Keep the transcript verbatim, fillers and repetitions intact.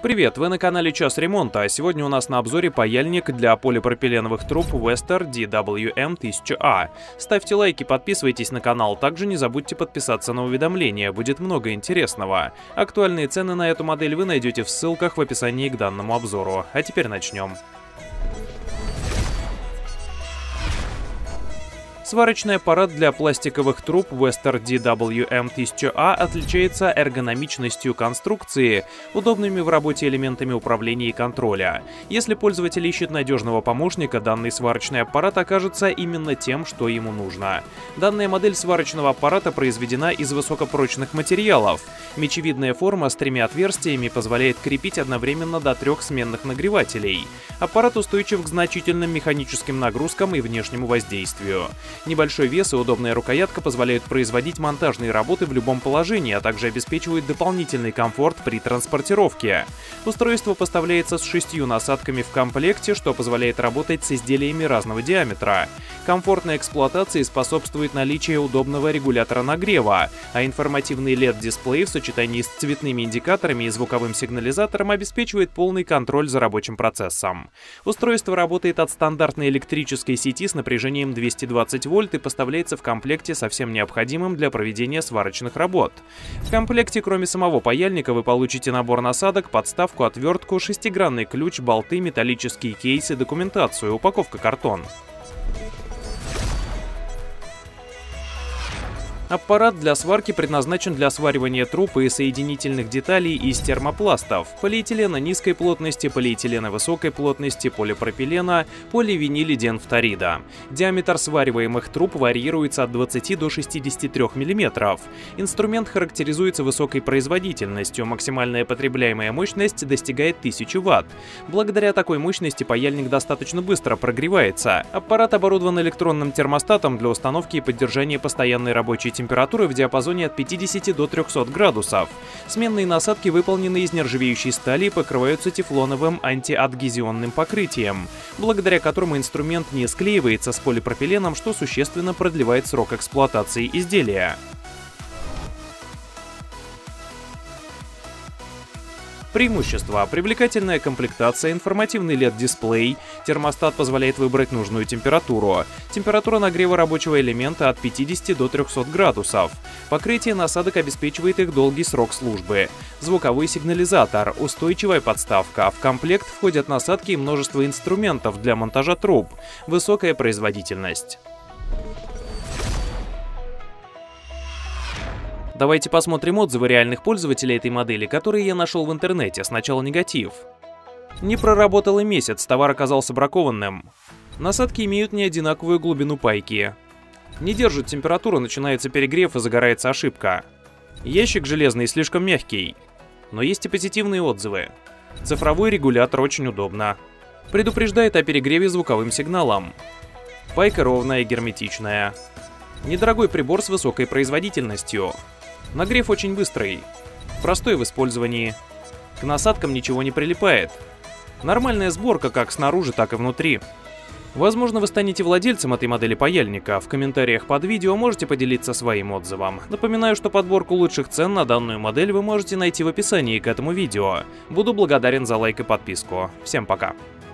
Привет, вы на канале Час Ремонта, а сегодня у нас на обзоре паяльник для полипропиленовых труб Wester ди дабл ю эм тысяча А. Ставьте лайки, подписывайтесь на канал, также не забудьте подписаться на уведомления, будет много интересного. Актуальные цены на эту модель вы найдете в ссылках в описании к данному обзору. А теперь начнем. Сварочный аппарат для пластиковых труб Wester ди дабл ю эм тысяча А отличается эргономичностью конструкции, удобными в работе элементами управления и контроля. Если пользователь ищет надежного помощника, данный сварочный аппарат окажется именно тем, что ему нужно. Данная модель сварочного аппарата произведена из высокопрочных материалов. Мечевидная форма с тремя отверстиями позволяет крепить одновременно до трех сменных нагревателей. Аппарат устойчив к значительным механическим нагрузкам и внешнему воздействию. Небольшой вес и удобная рукоятка позволяют производить монтажные работы в любом положении, а также обеспечивают дополнительный комфорт при транспортировке. Устройство поставляется с шестью насадками в комплекте, что позволяет работать с изделиями разного диаметра. Комфортной эксплуатации способствует наличие удобного регулятора нагрева, а информативный эл и ди-дисплей в сочетании с цветными индикаторами и звуковым сигнализатором обеспечивает полный контроль за рабочим процессом. Устройство работает от стандартной электрической сети с напряжением двести двадцать вольт и поставляется в комплекте со всем необходимым для проведения сварочных работ. В комплекте, кроме самого паяльника, вы получите набор насадок, подставку, отвертку, шестигранный ключ, болты, металлические кейсы, документацию, упаковка картон. Аппарат для сварки предназначен для сваривания труб и соединительных деталей из термопластов, полиэтилена низкой плотности, полиэтилена высокой плотности, полипропилена, поливинилиденфторида. Диаметр свариваемых труб варьируется от двадцати до шестидесяти трёх миллиметров. Инструмент характеризуется высокой производительностью, максимальная потребляемая мощность достигает тысячи ватт. Благодаря такой мощности паяльник достаточно быстро прогревается. Аппарат оборудован электронным термостатом для установки и поддержания постоянной рабочей температуры. Температуры в диапазоне от пятидесяти до трёхсот градусов. Сменные насадки выполнены из нержавеющей стали и покрываются тефлоновым антиадгезионным покрытием, благодаря которому инструмент не склеивается с полипропиленом, что существенно продлевает срок эксплуатации изделия. Преимущества: привлекательная комплектация, информативный эл и ди-дисплей, термостат позволяет выбрать нужную температуру, температура нагрева рабочего элемента от пятидесяти до трёхсот градусов, покрытие насадок обеспечивает их долгий срок службы, звуковой сигнализатор, устойчивая подставка, в комплект входят насадки и множество инструментов для монтажа труб, высокая производительность. Давайте посмотрим отзывы реальных пользователей этой модели, которые я нашел в интернете. Сначала негатив. Не проработал и месяц, товар оказался бракованным. Насадки имеют неодинаковую глубину пайки. Не держит температуру, начинается перегрев и загорается ошибка. Ящик железный слишком мягкий. Но есть и позитивные отзывы. Цифровой регулятор очень удобно. Предупреждает о перегреве звуковым сигналом. Пайка ровная и герметичная. Недорогой прибор с высокой производительностью. Нагрев очень быстрый, простой в использовании. К насадкам ничего не прилипает. Нормальная сборка как снаружи, так и внутри. Возможно, вы станете владельцем этой модели паяльника. В комментариях под видео можете поделиться своим отзывом. Напоминаю, что подборку лучших цен на данную модель вы можете найти в описании к этому видео. Буду благодарен за лайк и подписку. Всем пока!